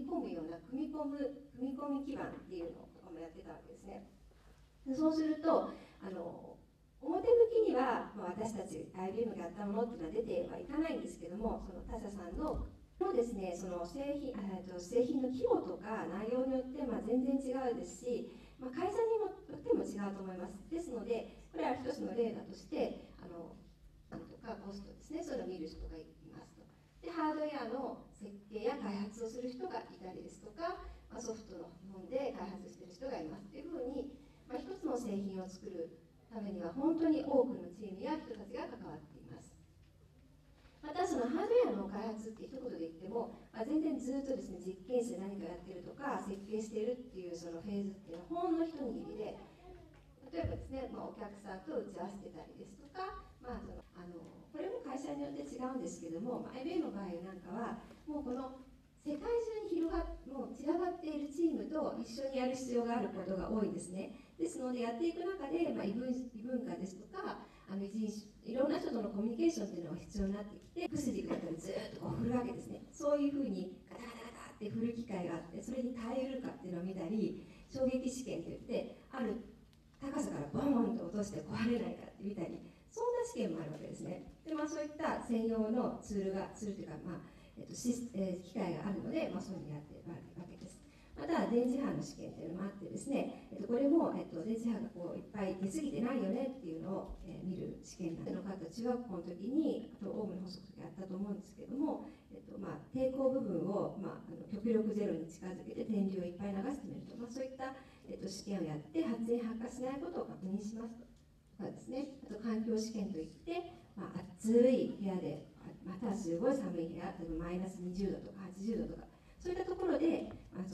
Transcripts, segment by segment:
込むような組み込み基板っていうのとかもやってたわけですね。そうすると表向きには、私たち IBM がやったものっていうのは出てはいかないんですけども、その他社さんのですね、その製品の規模とか内容によって全然違うですし、会社によっても違うと思います。ですので、これは一つの例だとして、なんとかコストですね、それを見る人がいますと。で、ハードウェアの設計や開発をする人がいたりですとか、ソフトの部分で開発している人がいますというふうに、一つの製品を作るためには本当に多くのチームや人たちが関わっています。またそのハードウェアの開発って一言で言っても、全然ずっとですね、実験室で何かやってるとか設計しているっていうそのフェーズっていうのはほんの一握りで、例えばですね、お客さんと打ち合わせてたりですとか、これも会社によって違うんですけども、IBM の場合なんかはもうこの世界中にもう散らばっているチームと一緒にやる必要があることが多いんですね。ですのでやっていく中で、異文化ですとかいろんな人とのコミュニケーションっていうのが必要になってきて、クスリだったりずっとこう振るわけですね。そういうふうにガタガタガタって振る機会があって、それに耐えうるかっていうのを見たり、衝撃試験といってある高さからボーンと落として壊れないかって見たり、そんな試験もあるわけですね。で、そういった専用のツールというか、機械があるので、そういうのをやっているわけです。また電磁波の試験というのもあってですね、これも、電磁波がこういっぱい出過ぎてないよねっていうのを、見る試験なのかと、中学校の時にオウムの法則とかやったと思うんですけども、抵抗部分を、極力ゼロに近づけて電流をいっぱい流してみると、そういった、試験をやって発煙発火しないことを確認しますとかですね、あと環境試験といって、暑い部屋でまたすごい寒い部屋、例えばマイナス20度とか80度とか、そういったところで、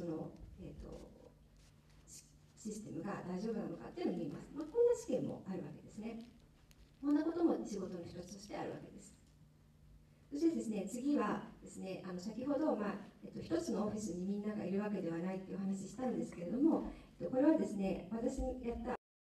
システムが大丈夫なのかっていうのを見ます。こんな試験もあるわけですね。こんなことも仕事の一つとしてあるわけです。そしてですね、次はですね、先ほど、一つのオフィスにみんながいるわけではないっていう話したんですけれども、これはですね、私にやった